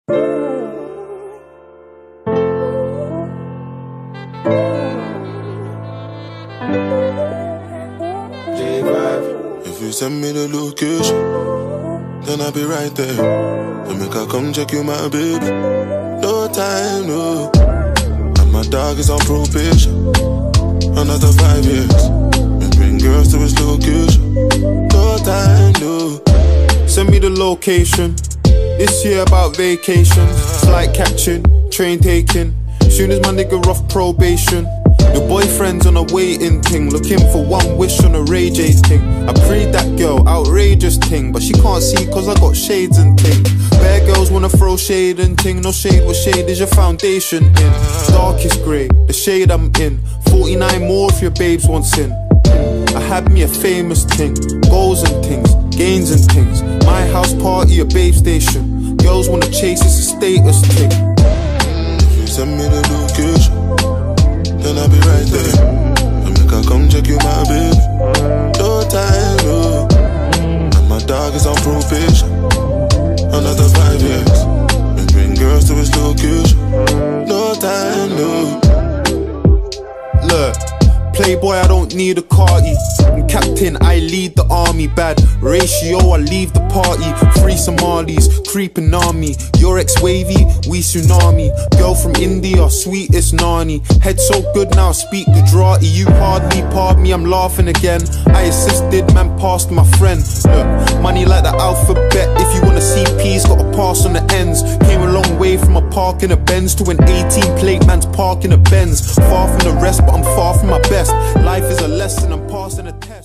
If you send me the location, then I'll be right there. And make I come check you, my baby. No time, no. And my dog is on probation. Another 5 years. And bring girls to his location. No time, no. Send me the location. This year about vacations. Flight catching, train taking. Soon as my nigga off probation. Your boyfriend's on a waiting thing, looking for one wish on a Ray J thing. I prayed that girl, outrageous thing, but she can't see cause I got shades and thing. Bad girls wanna throw shade and thing. No shade, what shade is your foundation in? Darkest grey, the shade I'm in. 49 more if your babes want sin. I had me a famous thing, goals and things, gains and things. My house party, a babe station. Girls wanna chase, it's a status thing. If you send me the location, then I'll be right there. And make I come check you, my baby. No time, no. And my dog is on probation. Another 5 years. And bring girls to his location. No time, no. Look, playboy, I don't need a carty. I'm captain, I lead the army. Bad ratio, I leave the party. Free Somalis, creeping army. Your ex-wavy, we tsunami. Girl from India, sweetest nani. Head so good now, I speak Gujarati. You hardly pardon me, I'm laughing again. I assisted, man passed my friend. Look, money like the alphabet. If you wanna see P's, gotta pass on the ends. Came a long way from a park in a Benz to an 18 plate man's park in a Benz. Far from the rest, but I'm far from my best. Life is a lesson, I'm passing a test.